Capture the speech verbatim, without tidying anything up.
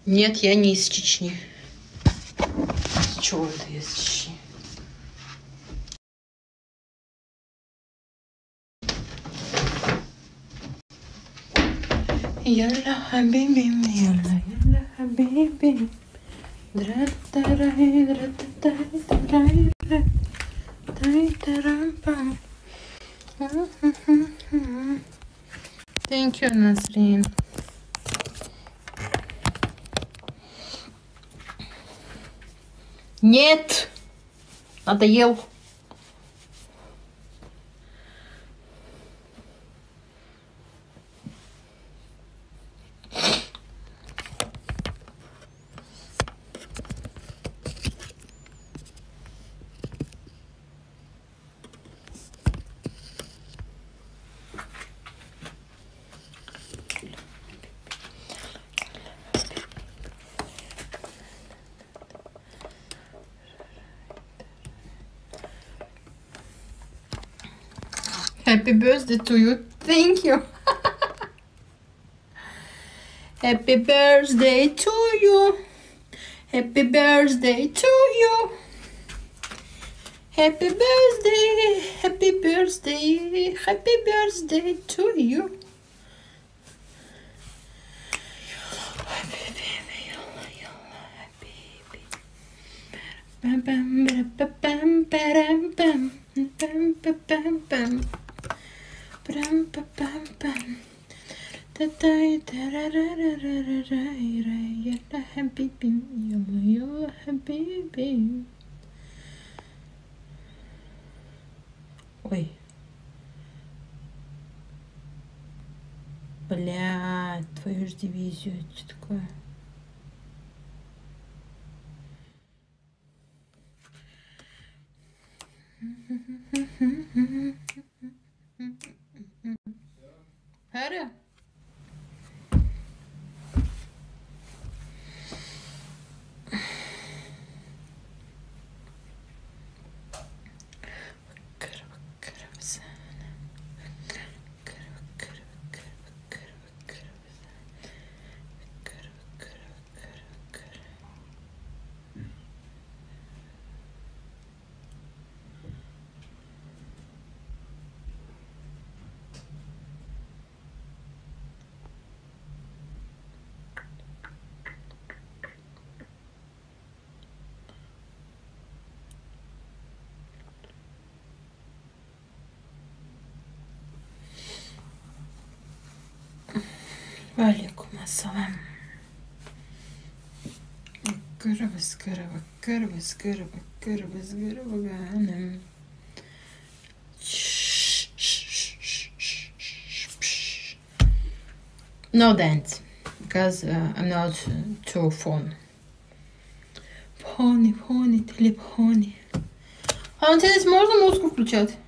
Нет, я не из Чечни. С чего это я из Чечни? Ялла хабиби, ялла, ялла хабиби. Дра-та-рай, дра-та-та-рай, дра-та-та-рам-пам. Thank you, Nasreen. Нет! Надоел. Happy birthday to you. Thank you. Happy birthday to you. Happy birthday to you. Happy birthday. Happy birthday. Happy birthday to you. Bam bam bam bam bam bam bam bam bam. Bam bam bam bam. تتاي ترارارارارارا يلا حبيبي يلا يلا حبيبي. Ой. Блядь, твою ж дивизию. Что такое? Hörru? Алейкум ассалам. Кырбыз, кырбы, кырбыз, кырбы, кырбыз, кырбы, ганам. No dance, because uh, I'm not too phone. Фони, фони, телефони. А на телефоне можно музыку включать?